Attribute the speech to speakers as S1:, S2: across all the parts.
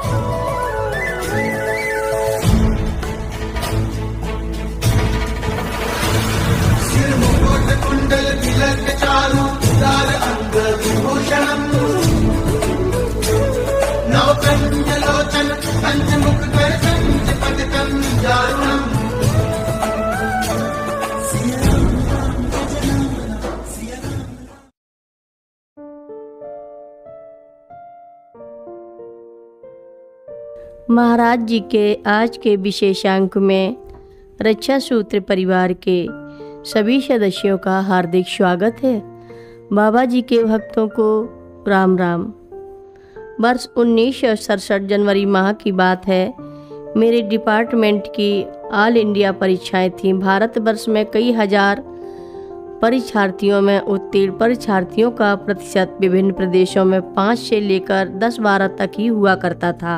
S1: सिर मुकुट कुंडल तिलक चारु उदार अंग विभूषणम् नवकंजलोचन पंचमुख कर पंचपदकं दारुणम्।
S2: महाराज जी के आज के विशेषांक में रक्षा सूत्र परिवार के सभी सदस्यों का हार्दिक स्वागत है। बाबा जी के भक्तों को राम राम। वर्ष 1967 जनवरी माह की बात है। मेरे डिपार्टमेंट की ऑल इंडिया परीक्षाएं थीं। भारतवर्ष में कई हजार परीक्षार्थियों में उत्तीर्ण परीक्षार्थियों का प्रतिशत विभिन्न प्रदेशों में 5 से लेकर 10-12 तक ही हुआ करता था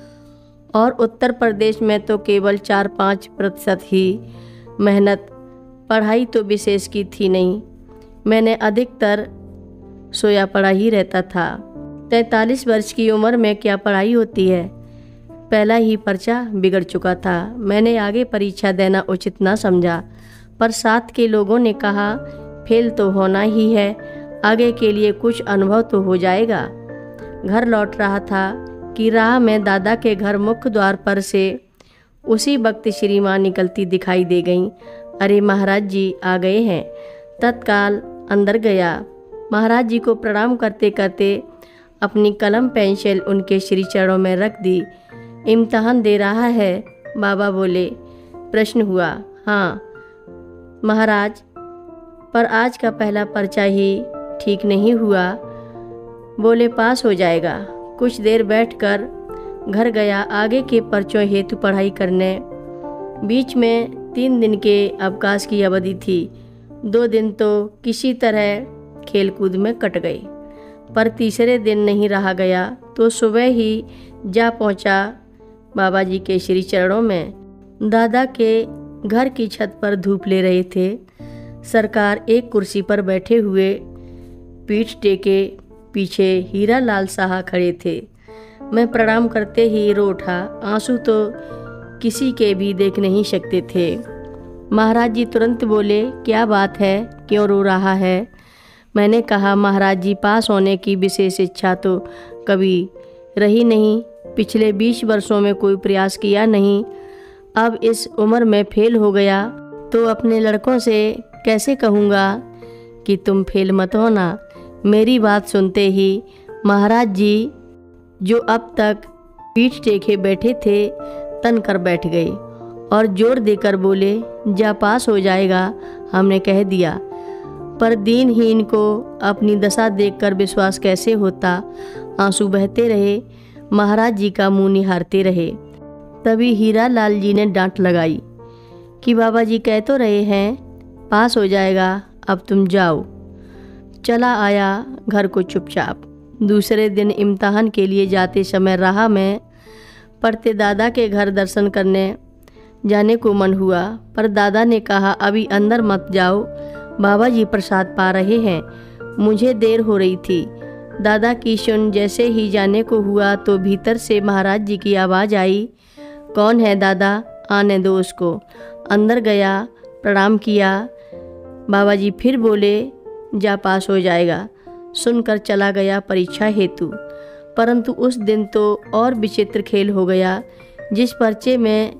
S2: और उत्तर प्रदेश में तो केवल 4-5% ही। मेहनत पढ़ाई तो विशेष की थी नहीं। मैंने अधिकतर सोया पड़ा ही रहता था। 43 वर्ष की उम्र में क्या पढ़ाई होती है। पहला ही पर्चा बिगड़ चुका था। मैंने आगे परीक्षा देना उचित ना समझा, पर साथ के लोगों ने कहा फेल तो होना ही है, आगे के लिए कुछ अनुभव तो हो जाएगा। घर लौट रहा था कि राह में दादा के घर मुख्य द्वार पर से उसी वक्त श्री माँ निकलती दिखाई दे गईं। अरे महाराज जी आ गए हैं। तत्काल अंदर गया। महाराज जी को प्रणाम करते करते अपनी कलम पेंसिल उनके श्री चरणों में रख दी। इम्तहान दे रहा है? बाबा बोले। प्रश्न हुआ। हाँ महाराज, पर आज का पहला पर्चा ही ठीक नहीं हुआ। बोले पास हो जाएगा। कुछ देर बैठकर घर गया आगे के पर्चों हेतु पढ़ाई करने। बीच में 3 दिन के अवकाश की अवधि थी। 2 दिन तो किसी तरह खेलकूद में कट गए, पर तीसरे दिन नहीं रहा गया तो सुबह ही जा पहुंचा बाबा जी के श्री चरणों में। दादा के घर की छत पर धूप ले रहे थे। सरकार एक कुर्सी पर बैठे हुए, पीठ टेके पीछे हीरा लाल साहा खड़े थे। मैं प्रणाम करते ही रो उठा। आंसू तो किसी के भी देख नहीं सकते थे। महाराज जी तुरंत बोले, क्या बात है, क्यों रो रहा है? मैंने कहा महाराज जी पास होने की विशेष इच्छा तो कभी रही नहीं। पिछले 20 वर्षों में कोई प्रयास किया नहीं। अब इस उम्र में फेल हो गया तो अपने लड़कों से कैसे कहूँगा कि तुम फेल मत होना। मेरी बात सुनते ही महाराज जी जो अब तक पीठ टेके बैठे थे तन कर बैठ गए और जोर देकर बोले, जा पास हो जाएगा, हमने कह दिया। पर दीनहीन को अपनी दशा देखकर विश्वास कैसे होता। आंसू बहते रहे। महाराज जी का मुंह निहारते रहे। तभी हीरा लाल जी ने डांट लगाई कि बाबा जी कह तो रहे हैं पास हो जाएगा, अब तुम जाओ। चला आया घर को चुपचाप। दूसरे दिन इम्तहान के लिए जाते समय राह में पड़ते दादा के घर दर्शन करने जाने को मन हुआ, पर दादा ने कहा अभी अंदर मत जाओ, बाबा जी प्रसाद पा रहे हैं। मुझे देर हो रही थी। दादा की सुन जैसे ही जाने को हुआ तो भीतर से महाराज जी की आवाज़ आई, कौन है दादा, आने दो उसको। अंदर गया, प्रणाम किया। बाबा जी फिर बोले, जा पास हो जाएगा। सुनकर चला गया परीक्षा हेतु। परंतु उस दिन तो और विचित्र खेल हो गया। जिस पर्चे में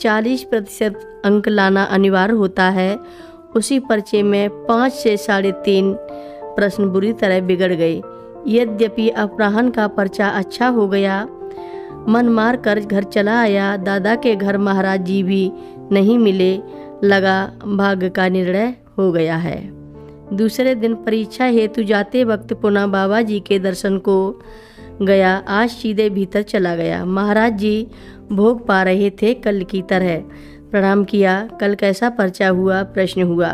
S2: 40% अंक लाना अनिवार्य होता है, उसी पर्चे में 5 से 3.5 प्रश्न बुरी तरह बिगड़ गए। यद्यपि अपराह्न का पर्चा अच्छा हो गया। मन मार कर घर चला आया। दादा के घर महाराज जी भी नहीं मिले। लगा भाग्य का निर्णय हो गया है। दूसरे दिन परीक्षा हेतु जाते वक्त पुनः बाबा जी के दर्शन को गया। आज सीधे भीतर चला गया। महाराज जी भोग पा रहे थे कल की तरह। प्रणाम किया। कल कैसा पर्चा हुआ? प्रश्न हुआ।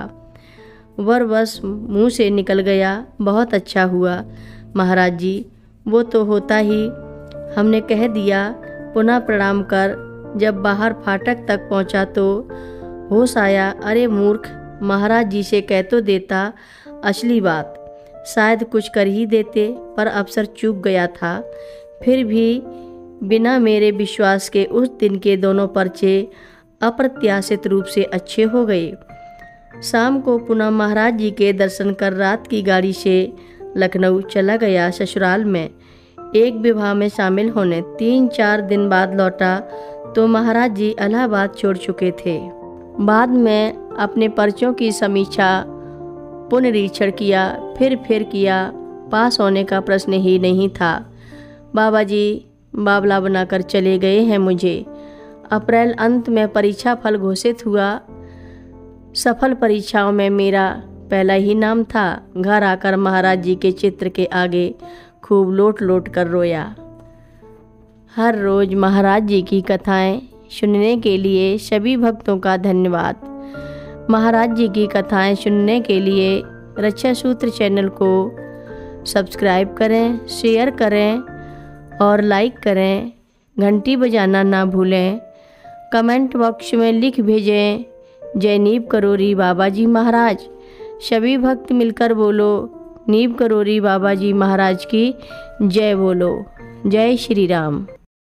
S2: वर बस मुंह से निकल गया, बहुत अच्छा हुआ महाराज जी। वो तो होता ही, हमने कह दिया। पुनः प्रणाम कर जब बाहर फाटक तक पहुंचा तो होश आया। अरे मूर्ख, महाराज जी से कह तो देता असली बात, शायद कुछ कर ही देते, पर अवसर चूक गया था। फिर भी बिना मेरे विश्वास के उस दिन के दोनों पर्चे अप्रत्याशित रूप से अच्छे हो गए। शाम को पुनः महाराज जी के दर्शन कर रात की गाड़ी से लखनऊ चला गया। ससुराल में एक विवाह में शामिल होने 3-4 दिन बाद लौटा तो महाराज जी इलाहाबाद छोड़ चुके थे। बाद में अपने पर्चों की समीक्षा पुनरीक्षण किया, फिर किया। पास होने का प्रश्न ही नहीं था। बाबा जी बावला बनाकर चले गए हैं मुझे। अप्रैल अंत में परीक्षा फल घोषित हुआ। सफल परीक्षाओं में मेरा पहला ही नाम था। घर आकर महाराज जी के चित्र के आगे खूब लोट कर रोया। हर रोज महाराज जी की कथाएं सुनने के लिए सभी भक्तों का धन्यवाद। महाराज जी की कथाएं सुनने के लिए रक्षा सूत्र चैनल को सब्सक्राइब करें, शेयर करें और लाइक करें। घंटी बजाना ना भूलें। कमेंट बॉक्स में लिख भेजें, जय नीव करोरी बाबा जी महाराज। सभी भक्त मिलकर बोलो, नीव करोरी बाबा जी महाराज की जय बोलो। जय श्री राम।